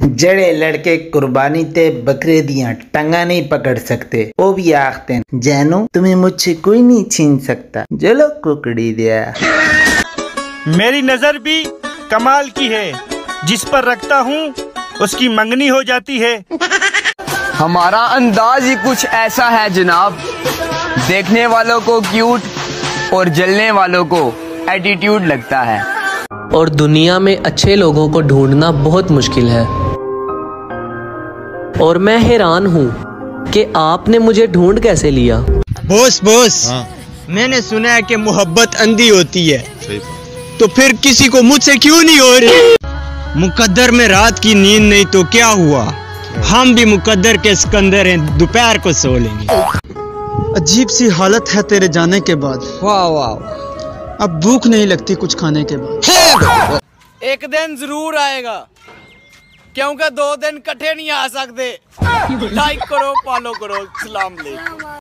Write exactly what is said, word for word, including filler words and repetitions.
जड़े लड़के कुर्बानी ते बकरे दियां टंगा नहीं पकड़ सकते, वो भी आखते हैं जानू तुम्हें मुझसे कोई नहीं छीन सकता, चलो कुकड़ी दिया। मेरी नजर भी कमाल की है, जिस पर रखता हूँ उसकी मंगनी हो जाती है। हमारा अंदाज ही कुछ ऐसा है जनाब, देखने वालों को क्यूट और जलने वालों को एटीट्यूड लगता है। और दुनिया में अच्छे लोगों को ढूंढना बहुत मुश्किल है, और मैं हैरान हूँ कि आपने मुझे ढूंढ कैसे लिया। बॉस बॉस हाँ। मैंने सुना है कि मोहब्बत अंधी होती है, तो फिर किसी को मुझसे क्यों नहीं हो रही? मुकद्दर में रात की नींद नहीं तो क्या हुआ, हम भी मुकद्दर के सिकंदर हैं, दोपहर को सो लेंगे। अजीब सी हालत है तेरे जाने के बाद। वाह वाह, अब भूख नहीं लगती कुछ खाने के बाद। एक दिन जरूर आएगा, क्योंकि दो दिन कट्ठे नहीं आ सकते। लाइक करो, फॉलो करो, सलाम अलैकुम।